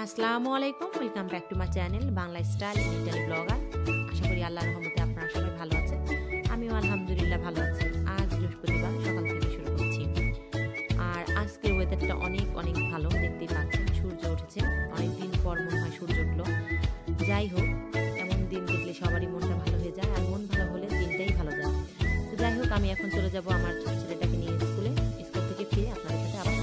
আসসালামু আলাইকুম, welcome back to my channel Bangla style Italy blogger. আশা করি আল্লাহর রহমতে আপনারা সবাই ভালো আছেন। আমিও আলহামদুলিল্লাহ ভালো আছি। আজ বৃহস্পতিবার সকাল থেকে শুরু করছি। আর আজকের ওয়েদারটা অনেক অনেক ভালো, দেখতেই পাচ্ছেন সূর্য উঠেছে। অনেকদিন পর মনে হয় সূর্য উঠলো। যাই হোক, এমন দিন দেখলে সবারই মনটা ভালো হয়ে যায়, আর মন ভালো হলে দিনটাই ভালো যায়। তো যাই হোক, আমি এখন চলে যাব আমার ছোট ছেলেটাকে নিয়ে স্কুল থেকে ফিরে আপনাদের সাথে আবার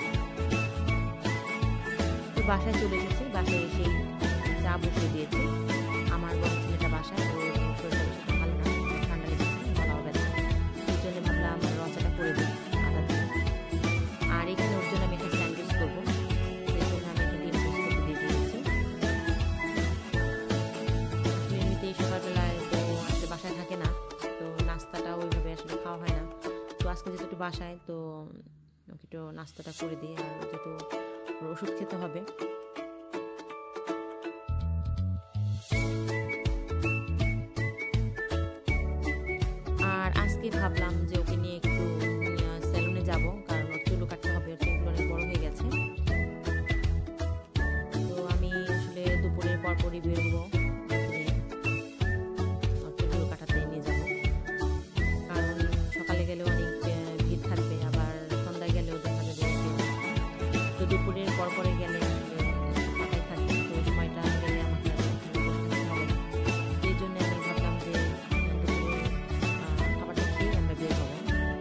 বাসায় চলে এসেছি। বাসায় এসেই চা বসিয়ে দিয়েছি। আমার বড় ছেলেটা বাসায়, ও শরীরটা বেশি ভালো না, ঠান্ডা লেগেছে, গলাও ব্যথা। এই জন্য ভাবলাম রচাটা করে দিই আদা দিয়ে। আর এখানে ওর জন্য আমি একটা স্যান্ডউইচ করবো, সেই জন্য আমি একটা ডিম পোস্ট করতে দিয়ে দিয়েছি। এমনিতেই সকালবেলায় তো আসলে বাসায় থাকে না, তো নাস্তাটা ওইভাবে আসলে খাওয়া হয় না। তো আজকে যেহেতু একটু বাসায়, তো ওকে একটু নাস্তাটা করে দিই। আর যেহেতু ওষুধ খেতে হবে, আর আজকে ভাবলাম যে ওকে নিয়ে একটু সেলুনে যাব, কারণ ওর চুলও কাটতে হবে, ওর চুলগুলো অনেক বড় হয়ে গেছে। তো আমি আসলে দুপুরের পরপরই বেরোবো, ওর চুলগুলো কাটাতে নিয়ে যাব, কারণ সকালে গেলে অনেক ভিড় থাকবে, আবার সন্ধ্যায় গেলেও দেখা যাবে। তো দুপুরের পরপরে গেলে ফাঁকাই থাকবে, তো সময়টা গেলে আমাকে বসে থাকতে হবে না। এই জন্য আমি ভাবলাম যে দুপুরে খাবারটা খেয়ে আমরা বের হবো।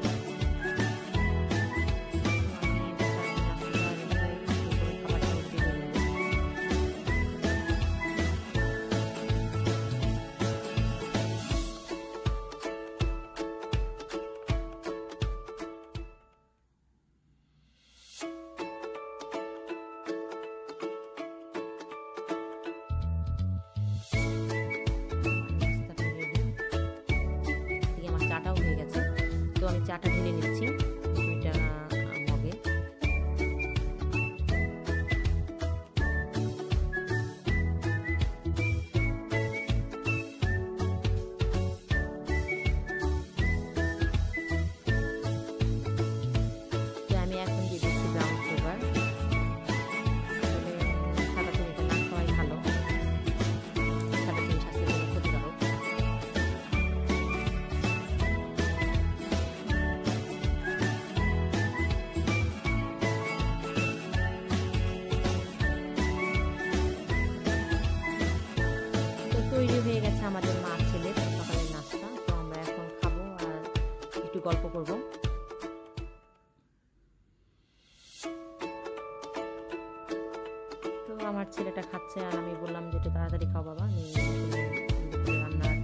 চাটাও হয়ে গেছে, তো আমি চাটা ঢেলে নিচ্ছি দুইটা মগে। তো আমি এখন দিয়ে দিচ্ছি ব্রাউন সুগার। সাদা চিনিটা না খাওয়াই ভালো, সাদা চিনি স্বাস্থ্যের জন্য ক্ষতিকারক। তৈরি হয়ে গেছে আমাদের মা ছেলের সকালের নাস্তা। তো আমরা এখন খাবো আর একটু গল্প করব। তো আমার ছেলেটা খাচ্ছে, আর আমি বললাম যে একটু তাড়াতাড়ি খাও বাবা, আমি রান্নার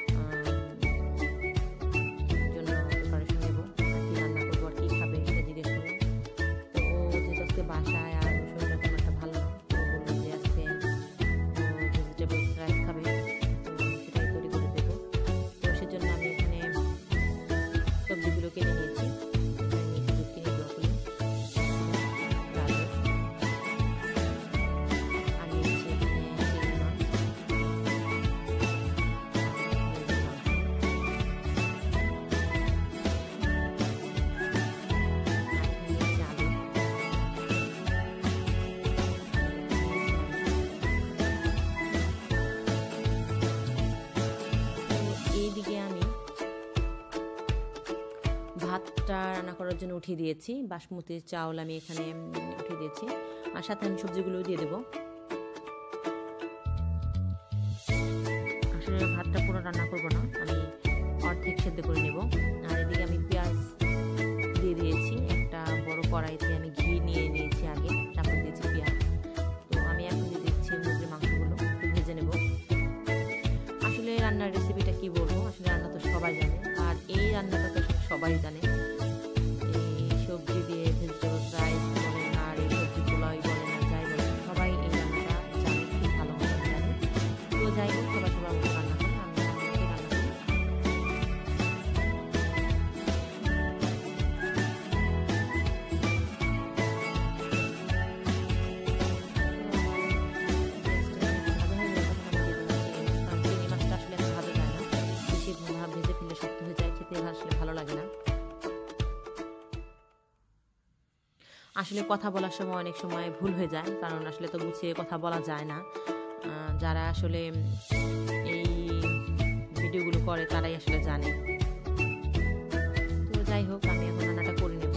জন্য প্রিপারেশন নেবো, আর কি রান্না করবো আর কি খাবে সেটা জিজ্ঞেস করবো। তো ও যেহেতু আজকে বাসায় আর শরীরটা তেমন একটা ভালো না, তো বললো যে আজকে ভেজিটেবলস রাইস খাবে, তো সেটাই তৈরি করে দেবো। তো সেজন্য আমি এখানে সবজিগুলো কিনে নিয়েছি। জুকিনি, ব্রকলি, গাজর, আর নিয়েছি এখানে চিংড়ি মাছ, এইদিকে আমি ভাতটা রান্না করার জন্য উঠিয়ে দিয়েছি। বাসমতি চাউল আমি এখানে উঠিয়ে দিয়েছি, আর সাথে আমি সবজিগুলোও দিয়ে দেবো। আসলে ভাতটা পুরো রান্না করবো না, আমি অর্ধেক সেদ্ধ করে নেব। আর এদিকে আমি পেঁয়াজ দিয়ে দিয়েছি, একটা বড় কড়াইতে আমি ঘি নিয়ে নিয়েছি আগে, তারপর দিয়েছি পেঁয়াজ। তো আমি এখন দিয়ে দিচ্ছি মুরগির মাংসগুলো, একটু ভেজে নেব। আসলে রান্নার রেসিপিটা কি বলবো, আসলে রান্না তো সবাই জানে, আর এই রান্নাটা তো সবাই জানে। এই সবজি দিয়ে ভেজিটেবলস রাইস বলেন, আর এই সবজি পোলাই বলেন, আর যাই বলেন, সবাই এই রান্নাটা জানে, খুব ভালো মতো জানে। তো যাই হোক, সবাই সবার মতো রান্না করে, আমি রান্না করি। আসলে কথা বলার সময় অনেক সময় ভুল হয়ে যায়, কারণ আসলে তো গুছিয়ে কথা বলা যায় না। যারা আসলে এই ভিডিওগুলো করে তারাই আসলে জানে। তো যাই হোক, আমি এখন রান্নাটা করে নেব।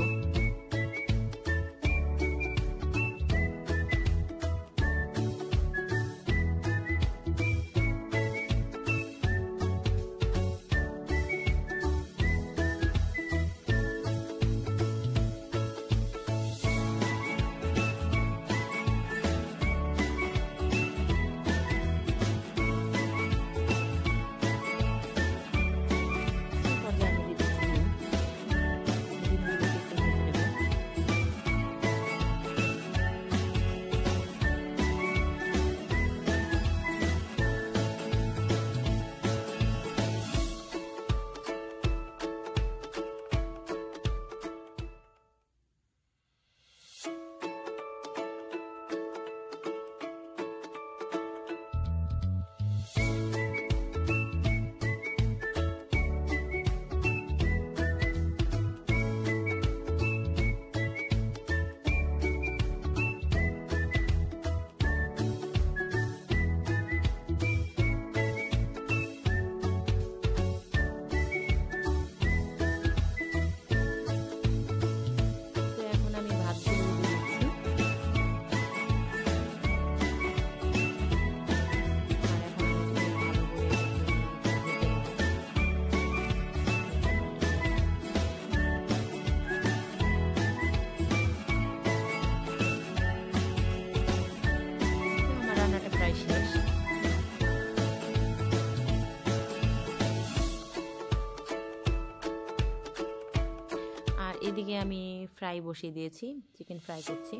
এদিকে আমি ফ্রাই বসিয়ে দিয়েছি, চিকেন ফ্রাই করছি।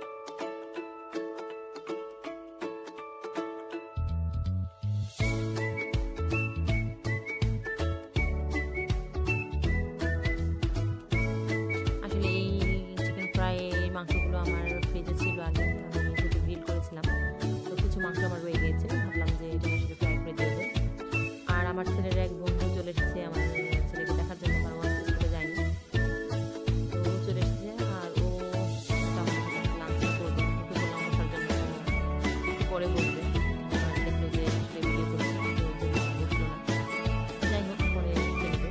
আসলে এই চিকেন ফ্রাই মাংসগুলো আমার ফ্রিজে ছিল আগে, আমি যেহেতু গ্রিল করেছিলাম, তো কিছু মাংস আমার রয়ে গিয়েছিল, ভাবলাম যে এটা আসলে ফ্রাই করে দিয়ে দেবো। আর আমার ছেলের এক বন্ধু চলে এসেছে আমার ছেলেকে দেখার জন্য, কারণ স্কুলে যায়নি, তো চলে এসেছে। আর ও লাঞ্চ করবে, ওকে বললাম বসার জন্য, একটু পরে বসবে। আর দেখলো যে আসলে ভিডিও করছি, তো ওর জন্য বসলো না। যাই হোক, পরে খেয়ে নেবে।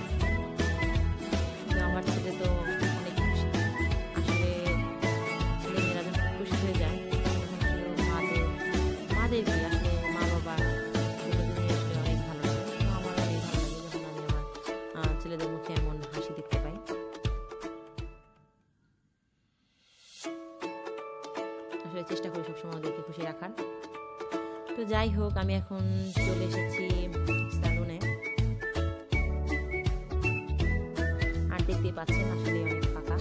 তো আমার ছেলে তো অনেক খুশি। আসলে ছেলেমেয়েরা যখন খুশি হয়ে যায় তখন আসলে মাদের কি আসলে মা বাবার দুজনেই আসলে অনেক ভালো লাগে। তো আমার অনেক ভালো লাগে যখন আমি আমার ছেলেদের মুখে এমন হাসি দেখতে পাই। আসলে চেষ্টা করি সবসময় ওদেরকে খুশি রাখার। তো যাই হোক, আমি এখন চলে এসেছি স্যালুনে। আর দেখতেই পাচ্ছেন আসলে অনেক ফাঁকা।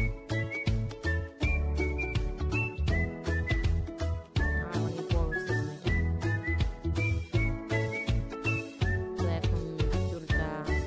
আর অনেক বড় সেলুন এটা। তো এখন চুলটা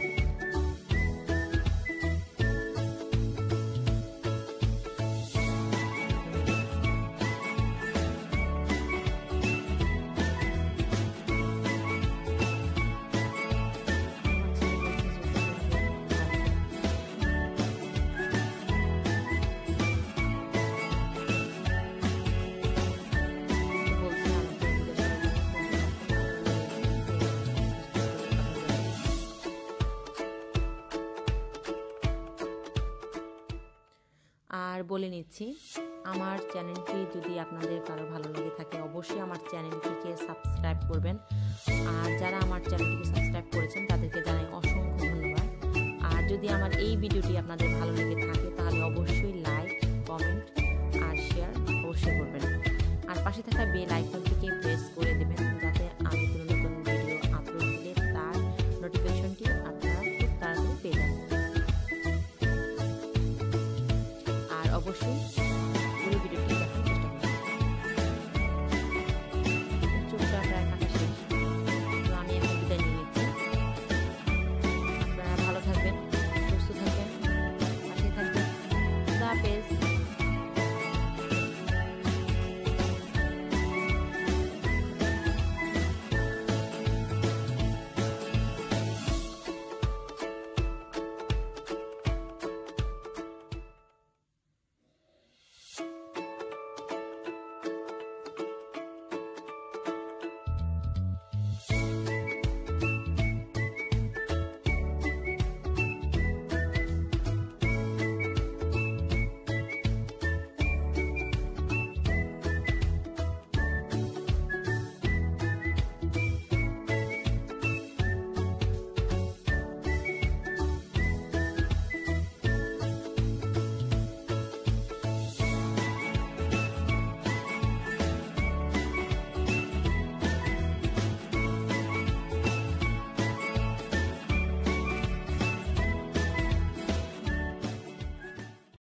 আর বলে নিচ্ছি, আমার চ্যানেলটি যদি আপনাদের কারো ভালো লেগে থাকে অবশ্যই আমার চ্যানেলটিকে সাবস্ক্রাইব করবেন। আর যারা আমার চ্যানেলটিকে সাবস্ক্রাইব করেছেন তাদেরকে জানাই অসংখ্য ধন্যবাদ। আর যদি আমার এই ভিডিওটি আপনাদের ভালো লেগে থাকে তাহলে অবশ্যই লাইক, কমেন্ট আর শেয়ার অবশ্যই করবেন। আর পাশে থাকা বেল আইকনটিকে প্রেস করে দেবেন, যাতে আমি কোনো নতুন ভিডিও আপলোড দিলে তার নোটিফিকেশনটি আপনারা খুব তাড়াতাড়ি পেয়ে যাবেন। আর অবশ্যই